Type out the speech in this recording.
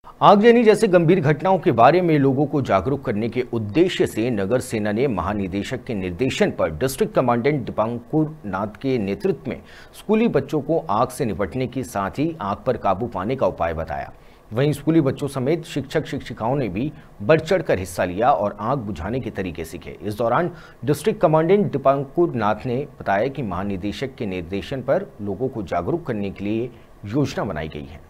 आगजनी जैसे गंभीर घटनाओं के बारे में लोगों को जागरूक करने के उद्देश्य से नगर सेना ने महानिदेशक के निर्देशन पर डिस्ट्रिक्ट कमांडेंट दीपांकुर नाथ के नेतृत्व में स्कूली बच्चों को आग से निपटने के साथ ही आग पर काबू पाने का उपाय बताया। वहीं स्कूली बच्चों समेत शिक्षक शिक्षिकाओं ने भी बढ़ चढ़कर हिस्सा लिया और आग बुझाने के तरीके सीखे। इस दौरान डिस्ट्रिक्ट कमांडेंट दीपांकुर नाथ ने बताया कि महानिदेशक के निर्देशन पर लोगों को जागरूक करने के लिए योजना बनाई गई है।